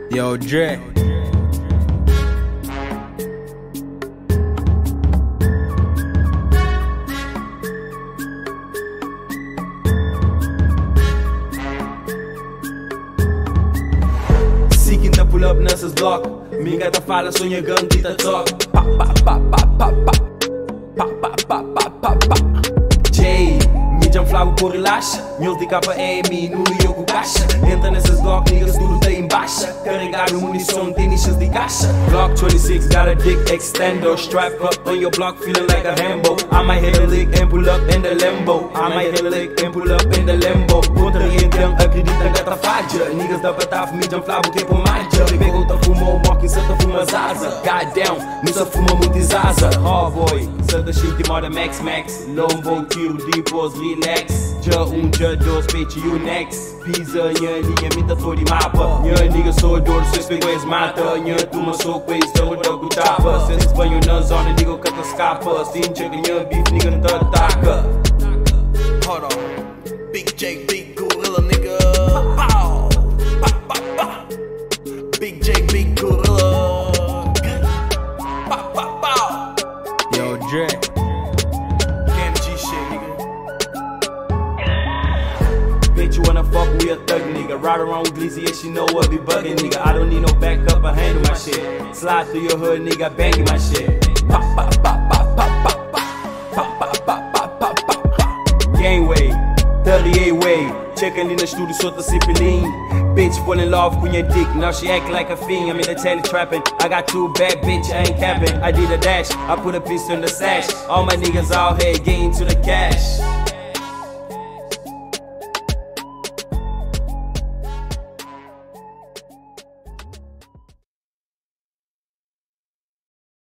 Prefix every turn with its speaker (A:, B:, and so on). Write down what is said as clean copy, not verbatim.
A: Yo, Dre. Seeking to pull up nurses block. Me got the fala on your gun, get the talk. Pop, pop, pop, pop, pop, pop. Pop, pop, pop, pop, pop, pop. J, mídia flago por relaxa. Meus de capa é mim, no eu com caixa. Entra nessas Glock, niggas tudo tá em baixa. Carregado munição, tem nichas de caixa. Glock 26 got a dick extender. Strap up on your block, feeling like a Rambo. I might hit a lick and pull up in the limbo. I might hit a lick and pull up in the limbo. Contra então, acredita que tá falha. Niggas da batata, mídia flago, tempo mágia. Pegou, tá fumou, mock, cê tá fuma zaza. Goddamn, não só fuma muito zaza. Oh boy, Santa shit, de moda max max. Lombo, tiro, depois relax. Ja ja dois, bitch, you next. Pisa, nha, linha, minta todo de mapa. Nha, nigga, sou dor, cês pegou es mata. Nha, turma, sou coisa, então eu dou tapa. Cês espanhol na zona, nigga, canta escapa. Sim, chega, nha, beef, nigga, não tá ataca.
B: Hold on, Big J, big gorilla, nigga. Pow, pow, pow, pow. Big J, big gorilla. Pow, pow, pow.
A: Yo, Dre.
B: Kmg shit, nigga.
A: Bitch, you wanna fuck with a thug nigga. Ride around with Glizzy, yeah, she know what be bugging, nigga. I don't need no backup, I handle my shit. Slide through your hood, nigga, banging my shit. Pop, pop, pop, pop, pop, pop, pop. Pop, pop, pop, pop, pop, pop, pop. GangWay, 38 way. Checking in the studio, sort of sipping lean. Bitch fall in love with your dick, now she act like a fiend. I'm in the telly trapping. I got two bad bitch, I ain't capping. I did a dash, I put a pistol in the sash. All my niggas out here getting to the cash.